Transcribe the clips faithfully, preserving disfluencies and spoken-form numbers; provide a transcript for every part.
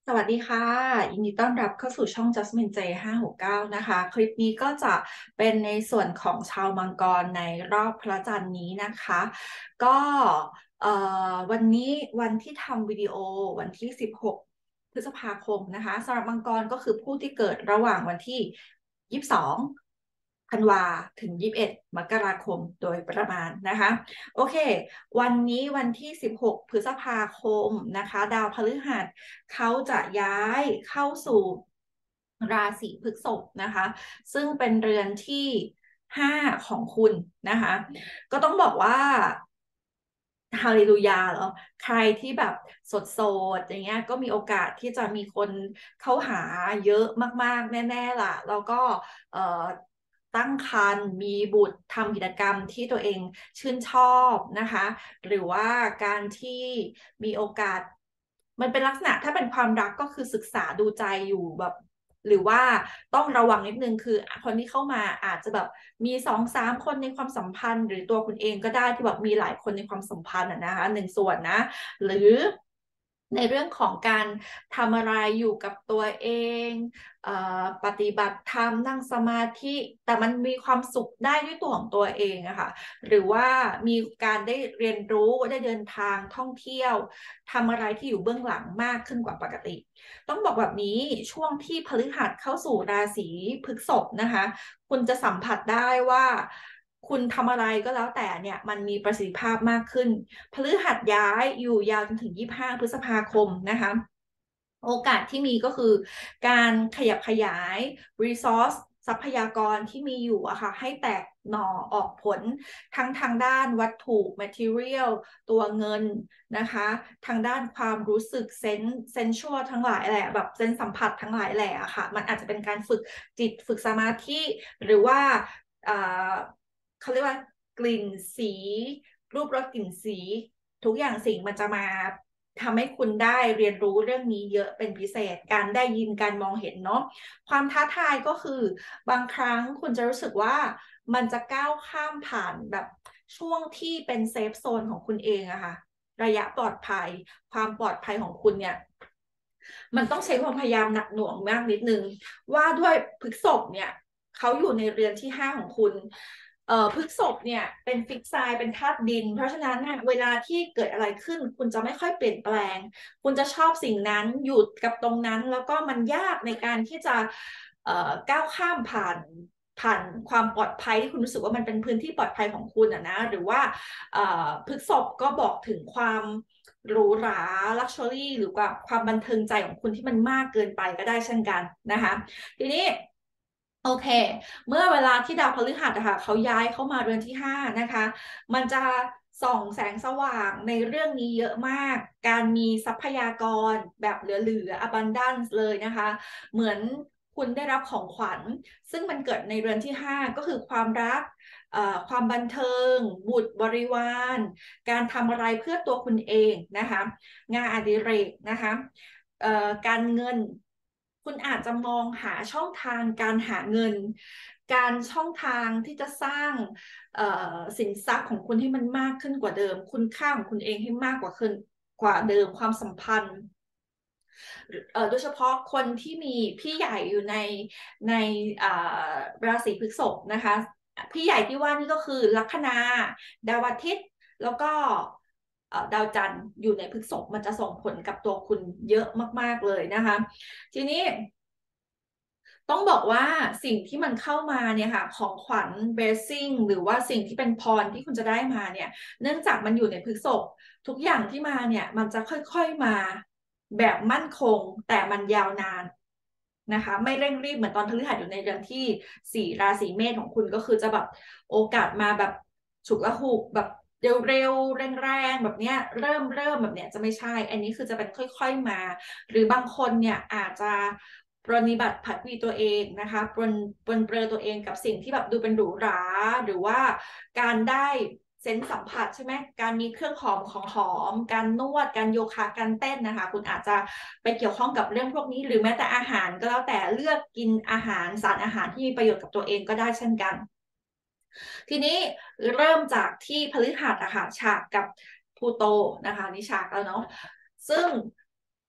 สวัสดีค่ะยินดีต้อนรับเข้าสู่ช่อง Jasmine เจ ห้า หก เก้านะคะคลิปนี้ก็จะเป็นในส่วนของชาวมังกรในรอบพระจันทร์นี้นะคะก็เอ่อวันนี้วันที่ทำวิดีโอวันที่สิบหกพฤษภาคมนะคะสำหรับมังกรก็คือผู้ที่เกิดระหว่างวันที่ยี่สิบสองธันวาถึงยี่สิบเอ็ดมกราคมโดยประมาณนะคะโอเควันนี้วันที่สิบหกพฤษภาคมนะคะดาวพฤหัส เขาจะย้ายเข้าสู่ราศีพฤษภนะคะซึ่งเป็นเรือนที่ห้าของคุณนะคะก็ต้องบอกว่าฮาเลลูยาเหรอใครที่แบบโสดๆอย่างเงี้ยก็มีโอกาสที่จะมีคนเข้าหาเยอะมากๆแน่ๆล่ะแล้วก็เอ่อตั้งครรภ์มีบุตรทำกิจกรรมที่ตัวเองชื่นชอบนะคะหรือว่าการที่มีโอกาส มันเป็นลักษณะถ้าเป็นความรักก็คือศึกษาดูใจอยู่แบบหรือว่าต้องระวังนิดนึงคือคนที่เข้ามาอาจจะแบบมีสองสามคนในความสัมพันธ์หรือตัวคุณเองก็ได้ที่แบบมีหลายคนในความสัมพันธ์อะนะคะหนึ่งส่วนนะหรือในเรื่องของการทำอะไรอยู่กับตัวเองเอ่อปฏิบัติธรรมนั่งสมาธิแต่มันมีความสุขได้ด้วยตัวของตัวเองอะค่ะหรือว่ามีการได้เรียนรู้ได้เดินทางท่องเที่ยวทำอะไรที่อยู่เบื้องหลังมากขึ้นกว่าปกติ ต้องบอกแบบนี้ช่วงที่พฤหัสเข้าสู่ราศีพฤษภนะคะคุณจะสัมผัสได้ว่าคุณทำอะไรก็แล้วแต่เนี่ยมันมีประสิทธิภาพมากขึ้นพฤหัสย้ายอยู่ยาวจนถึงยี่สิบห้าพฤษภาคมนะคะโอกาสที่มีก็คือการขยับขยาย resource ทรัพยากรที่มีอยู่อะค่ะให้แตกหน่อออกผลทั้งทางด้านวัตถุ material ตัวเงินนะคะทางด้านความรู้สึกเซนเซนชวลทั้งหลายแหละแบบเซนสัมผัสทั้งหลายแหละอะค่ะมันอาจจะเป็นการฝึกจิตฝึกสมาธิหรือว่าเขาเรียกว่ากลิ่นสีรูปรสกลิ่นสีทุกอย่างสิ่งมันจะมาทำให้คุณได้เรียนรู้เรื่องนี้เยอะเป็นพิเศษการได้ยินการมองเห็นเนาะความท้าทายก็คือบางครั้งคุณจะรู้สึกว่ามันจะก้าวข้ามผ่านแบบช่วงที่เป็นเซฟโซนของคุณเองอะค่ะระยะปลอดภัยความปลอดภัยของคุณเนี่ยมันต้องใช้ความพยายามหนักหน่วงมากนิดนึงว่าด้วยพฤษภเนี่ยเขาอยู่ในเรือนที่ห้าของคุณเอ่อพฤษภเนี่ยเป็นฟิกไซน์เป็นธาตุดินเพราะฉะนั้นเนี่ยเวลาที่เกิดอะไรขึ้นคุณจะไม่ค่อยเปลี่ยนแปลงคุณจะชอบสิ่งนั้นอยู่กับตรงนั้นแล้วก็มันยากในการที่จะเอ่อก้าวข้ามผ่านผ่านความปลอดภัยที่คุณรู้สึกว่ามันเป็นพื้นที่ปลอดภัยของคุณอะนะหรือว่าเอ่อพฤษภก็บอกถึงความหรูหราลักชัวรี่หรือว่าความบันเทิงใจของคุณที่มันมากเกินไปก็ได้เช่นกันนะคะทีนี้ โอเค เมื่อเวลาที่ดาวพฤหัสอะค่ะเขาย้ายเข้ามาเรือนที่ห้านะคะ มันจะส่องแสงสว่างในเรื่องนี้เยอะมาก การมีทรัพยากรแบบเหลือๆ abundance เลยนะคะ เหมือนคุณได้รับของขวัญ ซึ่งมันเกิดในเรือนที่ห้าก็คือความรักเอ่อความบันเทิง บุตรบริวาร การทำอะไรเพื่อตัวคุณเองนะคะ งานอดิเรกนะคะเอ่อการเงิน คุณอาจจะมองหาช่องทางการหาเงิน การช่องทางที่จะสร้างเอ่อสินทรัพย์ของคุณให้มันมากขึ้นกว่าเดิม คุณค่าของคุณเองให้มากกว่าขึ้นกว่าเดิมความสัมพันธ์เอ่อโดยเฉพาะคนที่มีพี่ใหญ่อยู่ในในอ่าราศีพฤษภนะคะพี่ใหญ่ที่ว่านี่ก็คือลัคนาดาวอาทิตย์แล้วก็เอ่อดาวจันทร์อยู่ในพฤษภมันจะส่งผลกับตัวคุณเยอะมากๆเลยนะคะทีนี้ ต้องบอกว่าสิ่งที่มันเข้ามาเนี่ยค่ะของขวัญเบสซิ่งหรือว่าสิ่งที่เป็นพรที่คุณจะได้มาเนี่ยเนื่องจากมันอยู่ในพฤษภทุกอย่างที่มาเนี่ยมันจะค่อยๆมาแบบมั่นคงแต่มันยาวนานนะคะไม่เร่งรีบเหมือนตอนพฤหัสอยู่ในเดือนที่สี่ราศีเมษของคุณก็คือจะแบบโอกาสมาแบบฉุกละหุกแบบเร็วๆแรงๆแบบเนี้ยเริ่มเริ่มแบบเนี้ยจะไม่ใช่อันนี้คือจะเป็นค่อยๆมาหรือบางคนเนี่ยอาจจะ ปรนนิบัติผัดวีตัวเองนะคะปรนปรนเปรอตัวเองกับสิ่งที่แบบดูเป็นหรูหราหรือว่าการได้เซนส์สัมผัสใช่ไหมการมีเครื่องหอมของหอมการนวดการโยคะการเต้นนะคะคุณอาจจะไปเกี่ยวข้องกับเรื่องพวกนี้หรือแม้แต่อาหารก็แล้วแต่เลือกกินอาหารสารอาหารที่มีประโยชน์กับตัวเองก็ได้เช่นกันทีนี้เริ่มจากที่พฤหัสอะค่ะฉากกับพลูโตนะคะนี่ฉากแล้วเนาะซึ่ง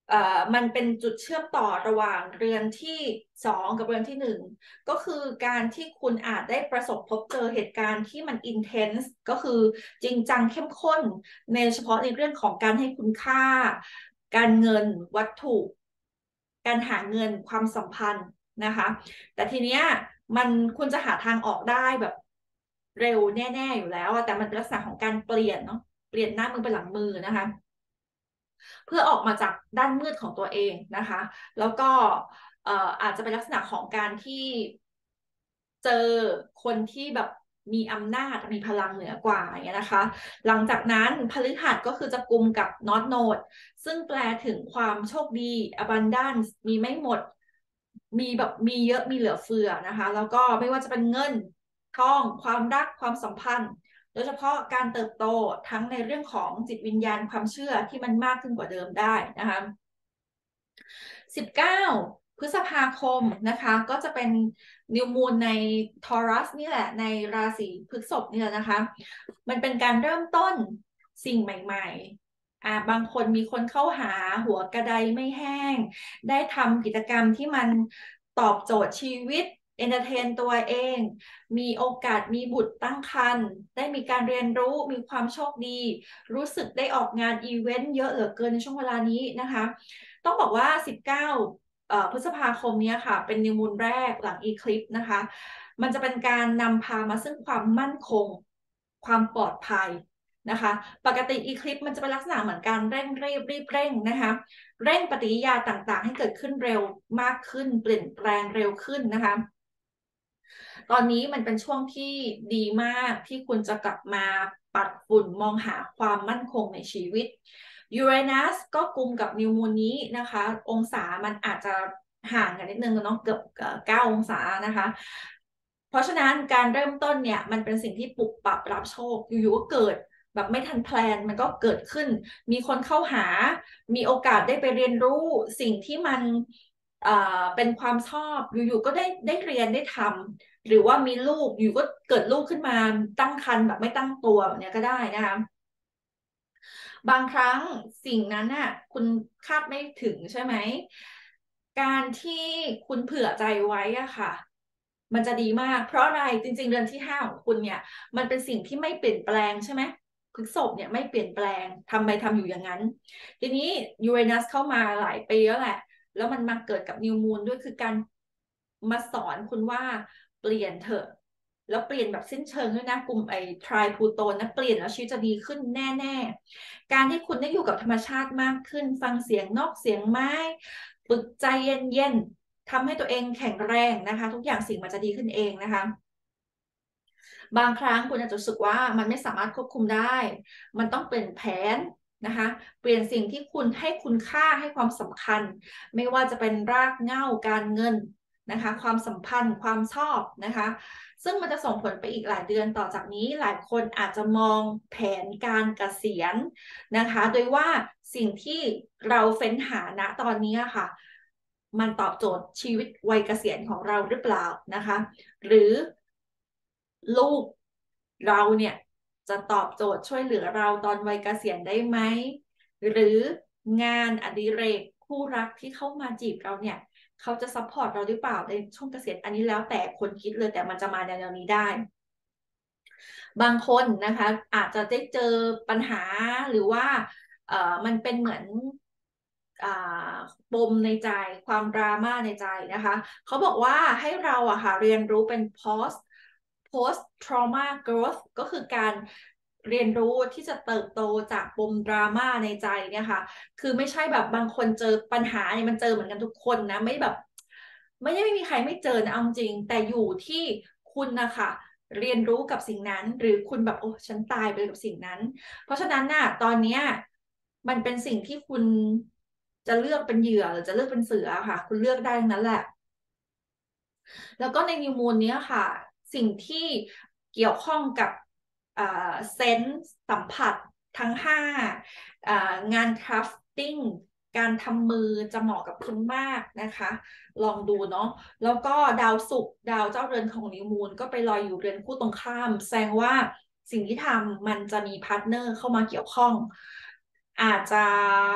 เอ่อมันเป็นจุดเชื่อมต่อระหว่างเรือนที่สองกับเรือนที่หนึ่งก็คือการที่คุณอาจได้ประสบพบเจอเหตุการณ์ที่มัน intense ก็คือจริงจังเข้มข้นในเฉพาะในเรื่องของการให้คุณค่าการเงินวัตถุการหาเงินความสัมพันธ์นะคะแต่ทีเนี้ยมันคุณจะหาทางออกได้แบบเร็วแน่ๆอยู่แล้วอะแต่มันเป็นลักษณะของการเปลี่ยนเนาะเปลี่ยนหน้ามือเป็นหลังมือนะคะเพื่อออกมาจากด้านมืดของตัวเองนะคะแล้วก็เอ่ออาจจะเป็นลักษณะของการที่เจอคนที่แบบมีอำนาจมีพลังเหนือกว่าอย่างเงี้ยนะคะหลังจากนั้นพฤหัสก็คือจะกุมกับ North Node ซึ่งแปลถึงความโชคดี abundance มีไม่หมดมีแบบมีเยอะมีเหลือเฟือนะคะแล้วก็ไม่ว่าจะเป็นเงินทองความรักความสัมพันธ์โดยเฉพาะการเติบโตทั้งในเรื่องของจิตวิญญาณความเชื่อที่มันมากขึ้นกว่าเดิมได้นะคะ สิบเก้าพฤษภาคมนะคะก็จะเป็นนิวมูนในทอรัสนี่แหละในราศีพฤษภนี่แหละนะคะมันเป็นการเริ่มต้นสิ่งใหม่ๆอ่าบางคนมีคนเข้าหาหัวกระไดไม่แห้งได้ทำกิจกรรมที่มันตอบโจทย์ชีวิตเอนเตอร์เทนตัวเองมีโอกาสมีบุตรตั้งครรภ์ได้มีการเรียนรู้มีความโชคดีรู้สึกได้ออกงานอีเวนต์เยอะเหลือเกินในช่วงเวลานี้นะคะต้องบอกว่า สิบเก้าเอ่อพฤษภาคมเนี้ยค่ะเป็นนิวมูนแรกหลังอีคลิปนะคะมันจะเป็นการนำพามาซึ่งความมั่นคงความปลอดภัยนะคะปกติอีคลิปมันจะเป็นลักษณะเหมือนการเร่งรีบรีบเร่งนะคะเร่งปฏิกิริยาต่างๆให้เกิดขึ้นเร็วมากขึ้นเปลี่ยนแปลงเร็วขึ้นนะคะตอนนี้มันเป็นช่วงที่ดีมากที่คุณจะกลับมาปัดฝุ่นมองหาความมั่นคงในชีวิตยูเรนัสก็กุมกับนิวมูนนี้นะคะองศามันอาจจะห่างกันนิดนึงเนาะเกือบเก้าองศานะคะเพราะฉะนั้นการเริ่มต้นเนี่ยมันเป็นสิ่งที่ปรับปรับรับโชคอยู่ๆก็เกิดแบบไม่ทันแพลนมันก็เกิดขึ้นมีคนเข้าหามีโอกาสได้ไปเรียนรู้สิ่งที่มันเอ่อเป็นความชอบอยู่ๆก็ได้ได้เรียนได้ทำหรือว่ามีลูกอยู่ก็เกิดลูกขึ้นมาตั้งครรภ์แบบไม่ตั้งตัวแบบนี้ก็ได้นะคะบางครั้งสิ่งนั้นน่ะคุณคาดไม่ถึงใช่ไหมการที่คุณเผื่อใจไว้อะค่ะมันจะดีมากเพราะอะไรจริงๆเดือนที่ห้าของคุณเนี่ยมันเป็นสิ่งที่ไม่เปลี่ยนแปลงใช่ไหมพฤษภเนี่ยไม่เปลี่ยนแปลงทำไปทำอยู่อย่างนั้นทีนี้ยูเรนัสเข้ามาหลายปีแล้วแหละแล้วมันมาเกิดกับนิวมูนด้วยคือการมาสอนคุณว่าเปลี่ยนเถอะแล้วเปลี่ยนแบบสิ้นเชิงด้วยนะกลุ่มไอ้ทรายพลูโตนนะเปลี่ยนแล้วชีวิตจะดีขึ้นแน่ๆการที่คุณได้อยู่กับธรรมชาติมากขึ้นฟังเสียงนกเสียงไม้ฝึกใจเย็นๆทำให้ตัวเองแข็งแรงนะคะทุกอย่างสิ่งมันจะดีขึ้นเองนะคะ บางครั้งคุณอาจจะรู้สึกว่ามันไม่สามารถควบคุมได้ มันต้องเปลี่ยนแผนนะคะเปลี่ยนสิ่งที่คุณให้คุณค่าให้ความสำคัญ ไม่ว่าจะเป็นรากเหง้าการเงินนะคะความสัมพันธ์ความชอบนะคะซึ่งมันจะส่งผลไปอีกหลายเดือนต่อจากนี้หลายคนอาจจะมองแผนการเกษียณนะคะโดยว่าสิ่งที่เราเฟ้นหาณตอนนี้ค่ะมันตอบโจทย์ชีวิตวัยเกษียณของเราหรือเปล่านะคะหรือ ลูกเราเนี่ยจะตอบโจทย์ช่วยเหลือเราตอนวัยเกษียณได้ไหมหรืองานอดิเรกคู่รักที่เข้ามาจีบเราเนี่ยเขาจะซัพพอร์ตเราหรือเปล่าในช่วงเกษียณอันนี้แล้วแต่คนคิดเลยแต่มันจะมาแนวนี้ได้บางคนนะคะอาจจะได้เจอปัญหาหรือว่าเอ่อมันเป็นเหมือนอ่าปมในใจความดราม่าในใจนะคะเขาบอกว่าให้เราอะค่ะเรียนรู้เป็น post post trauma growth ก็คือการเรียนรู้ที่จะเติบโตจากปมดราม่าในใจเนี่ยค่ะคือไม่ใช่แบบบางคนเจอปัญหาเนี่ยมันเจอเหมือนกันทุกคนนะไม่แบบไม่ได้ไม่มีใครไม่เจอนะเอาจริงแต่อยู่ที่คุณนะคะเรียนรู้กับสิ่งนั้นหรือคุณแบบโอ้ฉันตายไปกับสิ่งนั้นเพราะฉะนั้นน่ะตอนเนี้ยมันเป็นสิ่งที่คุณจะเลือกเป็นเหยื่อหรือจะเลือกเป็นเสือค่ะคุณเลือกได้ทั้งนั้นแหละ แล้วก็ในนิวมูนเนี้ยค่ะสิ่งที่เกี่ยวข้องกับเซนส์สัมผัสทั้งห้างานคราฟติ้งการทำมือจะเหมาะกับคุณมากนะคะลองดูเนาะแล้วก็ดาวศุกร์ดาวเจ้าเรือนของนิวมูนก็ไปลอยอยู่เรือนคู่ตรงข้ามแสดงว่าสิ่งที่ทำมันจะมีพาร์ทเนอร์เข้ามาเกี่ยวข้องอาจจะ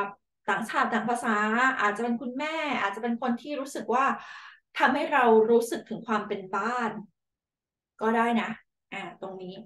ต่างชาติต่างภาษาอาจจะเป็นคุณแม่อาจจะเป็นคนที่รู้สึกว่าทำให้เรารู้สึกถึงความเป็นบ้านก็ได้นะอ่าตรงนี้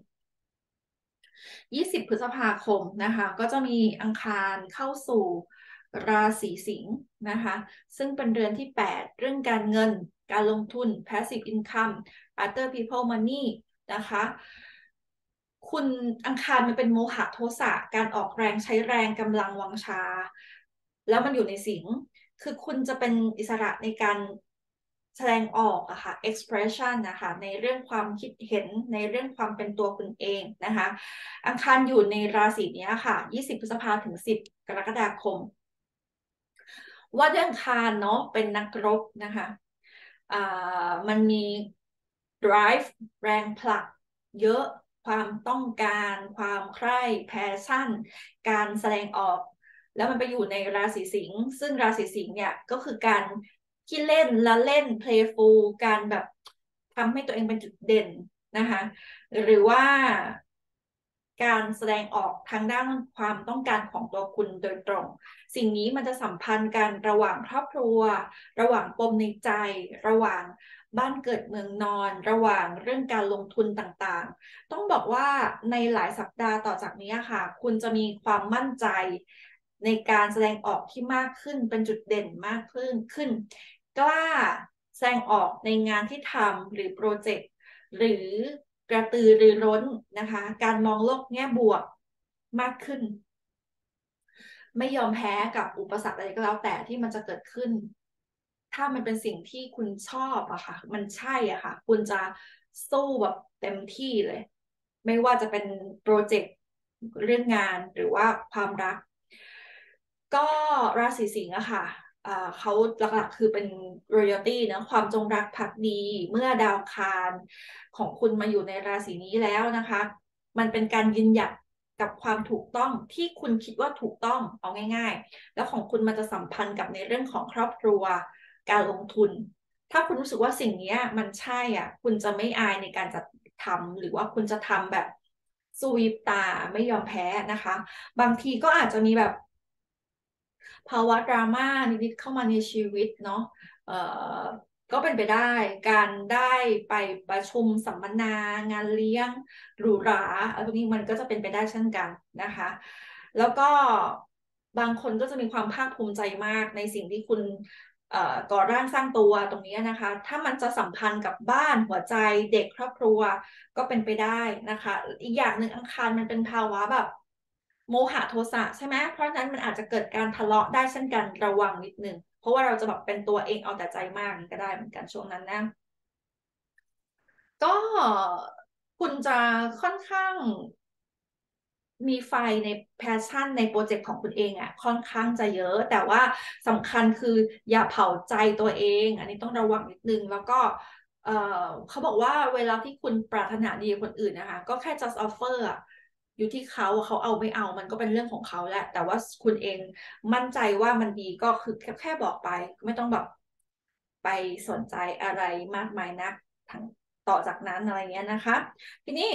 ยี่สิบพฤษภาคมนะคะก็จะมีอังคารเข้าสู่ราศีสิงห์นะคะซึ่งเป็นเดือนที่แปดเรื่องการเงินการลงทุน passive income other people money นะคะคุณอังคารมันเป็นโมหะโทสะการออกแรงใช้แรงกำลังวังชาแล้วมันอยู่ในสิงห์คือคุณจะเป็นอิสระในการแสดงออกอะค่ะ expression นะคะในเรื่องความคิดเห็นในเรื่องความเป็นตัวคุณเองนะคะอังคารอยู่ในราศีนี้ค่ะยี่สิบพฤษภาถึงสิบกรกฎาคมว่าเรื่องอังคารเนาะเป็นนักรบนะคะอ่ามันมี drive แรงผลักเยอะความต้องการความใคร่ passion การแสดงออกแล้วมันไปอยู่ในราศีสิงห์ซึ่งราศีสิงห์เนี่ยก็คือการที่เล่นและเล่น playful การแบบทำให้ตัวเองเป็นจุดเด่นนะคะหรือว่าการแสดงออกทางด้านความต้องการของตัวคุณโดยตรง สิ่งนี้มันจะสัมพันธ์กันระหว่างครอบครัวระหว่างปมในใจระหว่างบ้านเกิดเมืองนอนระหว่างเรื่องการลงทุนต่างๆต้องบอกว่าในหลายสัปดาห์ต่อจากนี้ค่ะคุณจะมีความมั่นใจในการแสดงออกที่มากขึ้นเป็นจุดเด่นมากขึ้นขึ้นกล้าแสดงออกในงานที่ทำหรือโปรเจกต์หรือกระตือรือร้นนะคะการมองโลกแง่บวกมากขึ้นไม่ยอมแพ้กับอุปสรรคอะไรก็แล้วแต่ที่มันจะเกิดขึ้นถ้ามันเป็นสิ่งที่คุณชอบอะค่ะมันใช่อะค่ะคุณจะสู้แบบเต็มที่เลยไม่ว่าจะเป็นโปรเจกต์เรื่องงานหรือว่าความรักก็ราศีสิงห์อะค่ะเขาหลักๆคือเป็น royalty นะความจงรักภักดีเมื่อดาวอังคารของคุณมาอยู่ในราศีนี้แล้วนะคะมันเป็นการยืนหยัดกับความถูกต้องที่คุณคิดว่าถูกต้องเอาง่ายๆแล้วของคุณมันจะสัมพันธ์กับในเรื่องของครอบครัวการลงทุนถ้าคุณรู้สึกว่าสิ่งนี้มันใช่อ่ะคุณจะไม่อายในการจะทำหรือว่าคุณจะทำแบบสู้ยิบตาไม่ยอมแพ้นะคะบางทีก็อาจจะมีแบบภาวะดราม่านิดๆเข้ามาในชีวิตเนาะเอ่อก็เป็นไปได้การได้ไปประชุมสัมมนางานเลี้ยงหรูหราอะไรพวกนี้มันก็จะเป็นไปได้เช่นกันนะคะแล้วก็บางคนก็จะมีความภาคภูมิใจมากในสิ่งที่คุณเอ่อก่อร่างสร้างตัวตรงนี้นะคะถ้ามันจะสัมพันธ์กับบ้านหัวใจเด็กครอบครัวก็เป็นไปได้นะคะอีกอย่างหนึ่งอังคารมันเป็นภาวะแบบโมหะโทสะใช่ไหมเพราะฉะนั้นมันอาจจะเกิดการทะเลาะได้เช่นกันระวังนิดนึงเพราะว่าเราจะแบบเป็นตัวเองเอาแต่ใจมากก็ได้เหมือนกันช่วงนั้นนะก็คุณจะค่อนข้าง มีไฟในแพชชั่นในโปรเจกต์ของคุณเองอ่ะค่อนข้างจะเยอะแต่ว่าสำคัญคืออย่าเผาใจตัวเองอันนี้ต้องระวังนิดนึงแล้วก็เออเขาบอกว่าเวลาที่คุณปรารถนาดีกับคนอื่นนะคะก็แค่ just offer อะอยู่ที่เขาเขาเอาไม่เอามันก็เป็นเรื่องของเขาแหละแต่ว่าคุณเองมั่นใจว่ามันดีก็คือแค่แค่บอกไปไม่ต้องแบบไปสนใจอะไรมากมายนักทั้งต่อจากนั้นอะไรเงี้ยนะคะทีนี้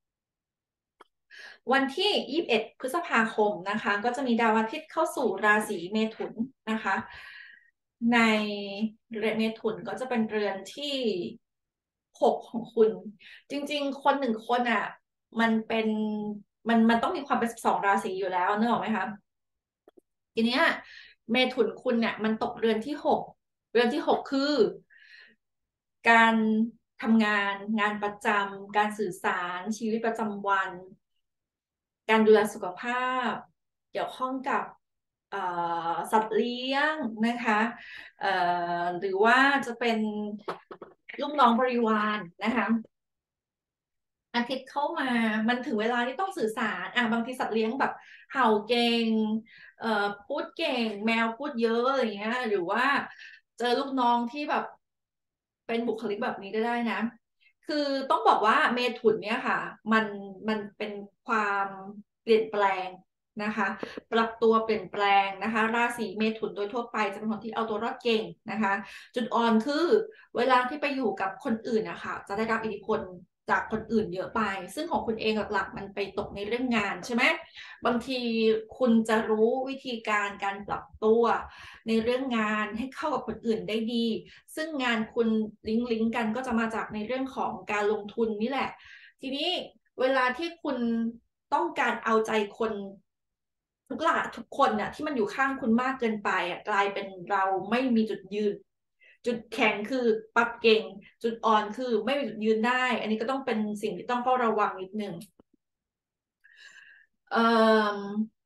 วันที่ยี่สิบเอ็ดพฤษภาคมนะคะก็จะมีดาวอาทิตย์เข้าสู่ราศีเมถุนนะคะในเมถุนก็จะเป็นเรือนที่หกของคุณจริงๆคนหนึ่งคนอ่ะมันเป็นมันมันต้องมีความเป็นสิบสองราศีอยู่แล้วนึกออกไหมคะทีเนี้ยเมถุนคุณเนี่ยมันตกเรือนที่หกเรือนที่หกคือการทำงานงานประจำการสื่อสารชีวิตประจำวัน การดูแลสุขภาพเกี่ยวข้องกับสัตว์เลี้ยงนะคะหรือว่าจะเป็นลูกน้องบริวารนะคะอาทิตย์เข้ามามันถึงเวลาที่ต้องสื่อสารอ่ะบางทีสัตว์เลี้ยงแบบเห่าเก่งเอ่อพูดเก่งแมวพูดเยอะอะไรเงี้ยหรือว่าเจอลูกน้องที่แบบเป็นบุคลิกแบบนี้ก็ได้นะคือต้องบอกว่าเมถุนเนี่ยค่ะมันมันเป็นความเปลี่ยนแปลงนะคะปรับตัวเปลี่ยนแปลงนะคะราศีเมถุนโดยทั่วไปจะเป็นคนที่เอาตัวรอดเก่งนะคะจุดอ่อนคือเวลาที่ไปอยู่กับคนอื่นนะคะจะได้รับอิทธิพลจากคนอื่นเยอะไปซึ่งของคุณเองหลักๆมันไปตกในเรื่องงานใช่ไหมบางทีคุณจะรู้วิธีการการปรับตัวในเรื่องงานให้เข้ากับคนอื่นได้ดีซึ่งงานคุณลิงก์ลิงก์กันก็จะมาจากในเรื่องของการลงทุนนี่แหละทีนี้เวลาที่คุณต้องการเอาใจคนทุกหลาทุกคนน่ะที่มันอยู่ข้างคุณมากเกินไปอ่ะกลายเป็นเราไม่มีจุดยืนจุดแข็งคือปรับเก่งจุดอ่อนคือไม่มีจุดยืนได้อันนี้ก็ต้องเป็นสิ่งที่ต้องเฝ้าระวังนิดนึงเอ่อ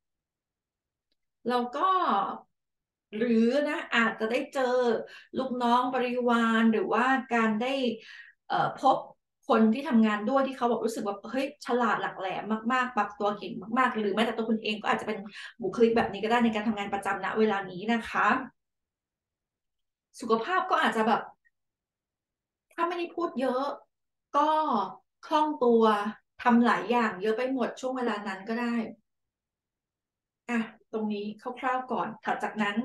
แล้วก็หรือนะอาจจะได้เจอลูกน้องบริวารหรือว่าการได้เอ่อพบคนที่ทำงานด้วยที่เขาบอกรู้สึกว่าเฮ้ยฉลาดหลักแหลมมากๆปรับตัวเก่งมากๆหรือแม้แต่ตัวคุณเองก็อาจจะเป็นบุคลิกแบบนี้ก็ได้ในการทำงานประจำณเวลานี้นะคะสุขภาพก็อาจจะแบบถ้าไม่ได้พูดเยอะก็คล่องตัวทำหลายอย่างเยอะไปหมดช่วงเวลานั้นก็ได้อ่ะตรงนี้คร่าวๆก่อนถัดจากนั้น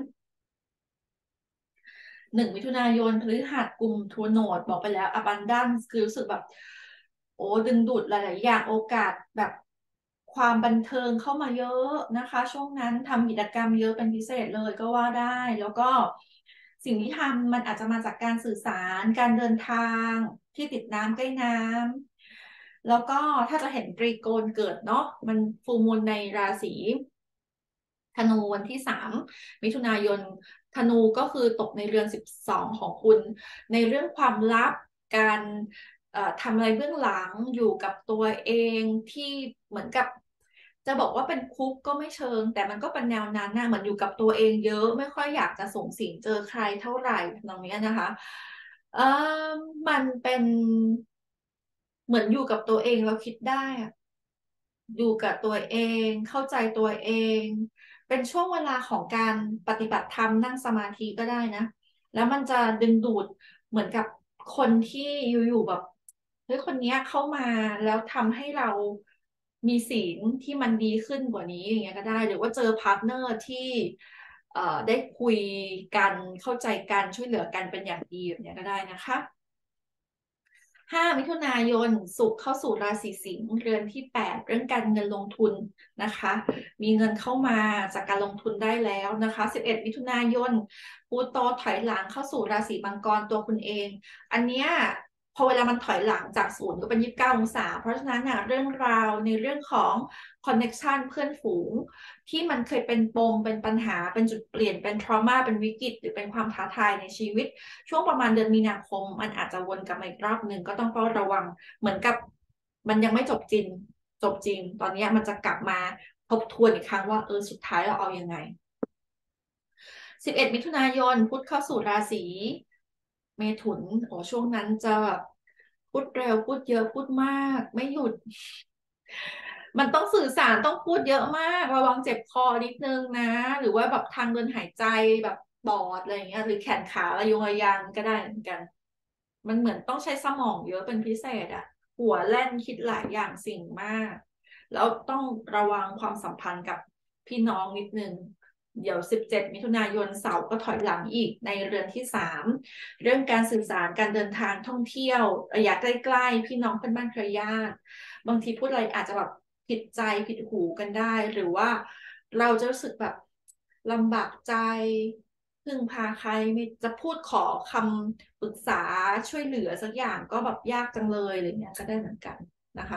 หนึ่งมิถุนายนพฤหัสกลุ่มทัวร์โนดบอกไปแล้ว abundance คือรู้สึกแบบโอ้ดึงดูดหลายๆอย่างโอกาสแบบความบันเทิงเข้ามาเยอะนะคะช่วงนั้นทำกิจกรรมเยอะเป็นพิเศษเลยก็ว่าได้แล้วก็สิ่งที่ทำมันอาจจะมาจากการสื่อสารการเดินทางที่ติดน้ำใกล้น้ำแล้วก็ถ้าจะเห็นตรีโกณเกิดเนาะมันฟูลมูนในราศี ธนูวันที่สามมิถุนายนธนูก็คือตกในเรือนสิบสองของคุณในเรื่องความลับการเอ่อทำอะไรเบื้องหลังอยู่กับตัวเองที่เหมือนกับจะบอกว่าเป็นคุกก็ไม่เชิงแต่มันก็เป็นแนวนั้นนะเหมือนอยู่กับตัวเองเยอะไม่ค่อยอยากจะส่งสิงเจอใครเท่าไหร่ตรงนี้นะคะเออมันเป็นเหมือนอยู่กับตัวเองเราคิดได้อะ อยู่กับตัวเองเข้าใจตัวเองเป็นช่วงเวลาของการปฏิบัติธรรมนั่งสมาธิก็ได้นะแล้วมันจะดึงดูดเหมือนกับคนที่อยู่ๆแบบเฮ้ยคนเนี้ยเข้ามาแล้วทำให้เรามีศีลที่มันดีขึ้นกว่านี้อย่างเงี้ยก็ได้หรือว่าเจอพาร์ทเนอร์ที่เอ่อได้คุยกันเข้าใจกันช่วยเหลือกันเป็นอย่างดีแบบเนี้ยก็ได้นะคะ ห้ามิถุนายนศุกร์เข้าสู่ราศีสิงห์เรือนที่แปดเรื่องการเงินลงทุนนะคะมีเงินเข้ามาจากการลงทุนได้แล้วนะคะสิบเอ็ดมิถุนายนพลูโตถอยหลังเข้าสู่ราศีมังกรตัวคุณเองอันเนี้ยพอเวลามันถอยหลังจากศูนย์ก็เป็นยี่สิบเก้าองศาเพราะฉะนั้นน่ะเรื่องราวในเรื่องของคอนเน็กชันเพื่อนฝูงที่มันเคยเป็นปมเป็นปัญหาเป็นจุดเปลี่ยนเป็นทรมาเป็นวิกฤตหรือเป็นความท้าทายในชีวิต ช่วงประมาณเดือนมีนาคมมันอาจจะวนกลับมาอีกรอบหนึ่งก็ต้องเฝ้าระวังเหมือนกับมันยังไม่จบจริงจบจริงตอนนี้มันจะกลับมาทบทวนอีกครั้งว่าเออสุดท้ายเราเอายังไงสิบเอ็ดมิถุนายนพุธเข้าสู่ราศีเมถุนโอ้ช่วงนั้นจะแบบพูดเร็วพูดเยอะพูดมากไม่หยุดมันต้องสื่อสารต้องพูดเยอะมากระวังเจ็บคอนิดนึงนะหรือว่าแบบทางเดินหายใจแบบปอดอะไรอย่างเงี้ยหรือแขนขาระยงระยางก็ได้เหมือนกัน มันเหมือนต้องใช้สมองเยอะเป็นพิเศษอะหัวแล่นคิดหลายอย่างสิ่งมากแล้วต้องระวังความสัมพันธ์กับพี่น้องนิดนึงเดี๋ยวสิบเจ็ดมิถุนายนเสาร์ก็ถอยหลังอีกในเรือนที่สามเรื่องการสื่อสารการเดินทางท่องเที่ยวระยะใกล้ๆพี่น้องเพื่อนบ้านเครือญาติบางทีพูดอะไรอาจจะแบบผิดใจผิดหูกันได้หรือว่าเราจะรู้สึกแบบลำบากใจ พึ่งพาใครไม่จะพูดขอคำปรึกษาช่วยเหลือสักอย่างก็แบบยากจังเลยอะไรเงี้ยก็ได้เหมือนกันนะคะ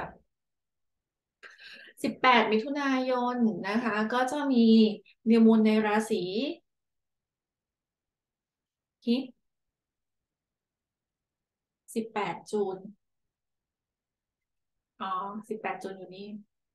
สิบแปดมิถุนายนนะคะก็จะมีนิวมูนในราศีฮิสิบแปดจูนอ๋อสิบแปดจูนอยู่นี่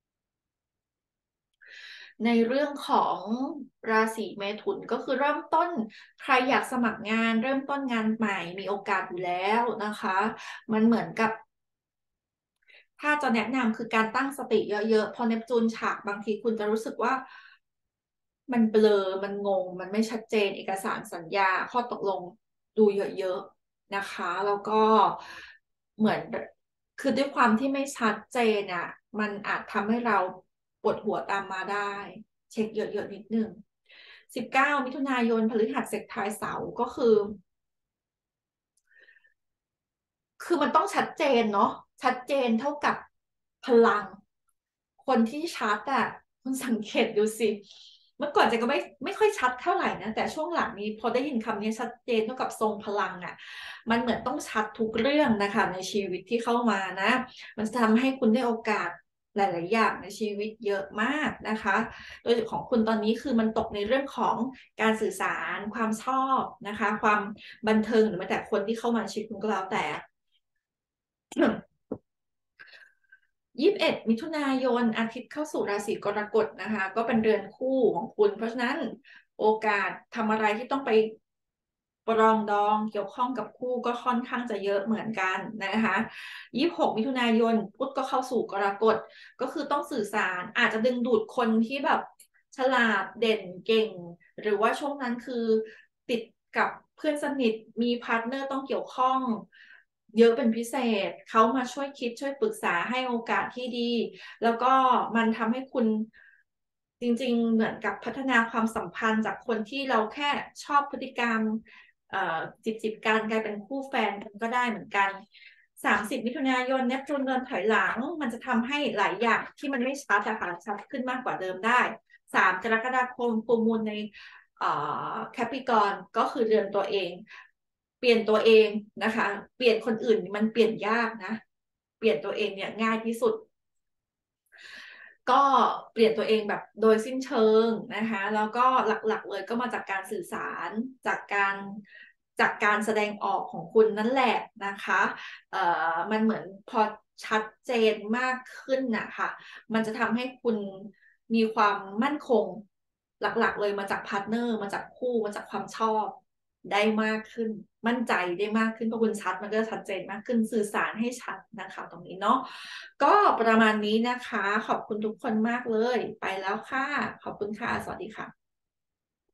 ในเรื่องของราศีเมถุนก็คือเริ่มต้นใครอยากสมัครงานเริ่มต้นงานใหม่มีโอกาสอยู่แล้วนะคะมันเหมือนกับถ้าจะแนะนำคือการตั้งสติเยอะๆพอเนปจูนฉากบางทีคุณจะรู้สึกว่ามันเบลอมันงงมันไม่ชัดเจนเอกสารสัญญาข้อตกลงดูเยอะๆนะคะแล้วก็เหมือนคือด้วยความที่ไม่ชัดเจนอ่ะมันอาจทำให้เราปวดหัวตามมาได้ เช็คเยอะๆนิดนึงสิบเก้ามิถุนายนพฤหัสเสกท้ายเสาร์ก็คือคือมันต้องชัดเจนเนาะชัดเจนเท่ากับพลังคนที่ชัดอ่ะคุณสังเกตดูสิเมื่อก่อนเจก็ไม่ไม่ค่อยชัดเท่าไหร่นะแต่ช่วงหลังนี้พอได้ยินคำนี้ชัดเจนเท่ากับทรงพลังอ่ะมันเหมือนต้องชัดทุกเรื่องนะคะในชีวิตที่เข้ามานะมันจะทำให้คุณได้โอกาสหลายๆอย่างในชีวิตเยอะมากนะคะโดยของคุณตอนนี้คือมันตกในเรื่องของการสื่อสารความชอบนะคะความบันเทิงหรือแม้แต่คนที่เข้ามาในชีวิตคุณก็แล้วแต่ ยี่สิบเอ็ดมิถุนายนอาทิตย์เข้าสู่ราศีกรกฎนะคะก็เป็นเดือนคู่ของคุณเพราะฉะนั้นโอกาสทำอะไรที่ต้องไปปรองดองเกี่ยวข้องกับคู่ก็ค่อนข้างจะเยอะเหมือนกันนะคะยี่สิบหกมิถุนายนพุธก็เข้าสู่กรกฎก็คือต้องสื่อสารอาจจะดึงดูดคนที่แบบฉลาดเด่นเก่งหรือว่าช่วงนั้นคือติดกับเพื่อนสนิทมีพาร์ทเนอร์ต้องเกี่ยวข้องเยอะเป็นพิเศษเขามาช่วยคิดช่วยปรึกษาให้โอกาสที่ดี แล้วก็มันทำให้คุณจริงๆเหมือนกับพัฒนาความสัมพันธ์จากคนที่เราแค่ชอบพฤติกรรมเอ่อจิบจิบกันกลายเป็นคู่แฟนกันก็ได้เหมือนกันสามสิบมิถุนายนเนปจูนเดินถอยหลังมันจะทำให้หลายอย่างที่มันไม่ชัดอะค่ะชัดขึ้นมากกว่าเดิมได้สามกรกฎาคมฟูลมูนในแคปิกรก็คือเดือนตัวเองเปลี่ยนตัวเองนะคะเปลี่ยนคนอื่นมันเปลี่ยนยากนะเปลี่ยนตัวเองเนี่ยง่ายที่สุด ก็เปลี่ยนตัวเองแบบโดยสิ้นเชิงนะคะแล้วก็หลักๆเลยก็มาจากการสื่อสารจากการจากการแสดงออกของคุณนั่นแหละนะคะเอ่อมันเหมือนพอชัดเจนมากขึ้นนะคะมันจะทำให้คุณมีความมั่นคงหลักๆเลยมาจากพาร์ทเนอร์มาจากคู่มาจากความชอบได้มากขึ้นมั่นใจได้มากขึ้นเพราะคุณชัดมันก็จะชัดเจนมากขึ้นสื่อสารให้ชัดนะคะตรงนี้เนาะ ก็ประมาณนี้นะคะ ขอบคุณทุกคนมากเลย ไปแล้วค่ะ ขอบคุณค่ะ สวัสดีค่ะ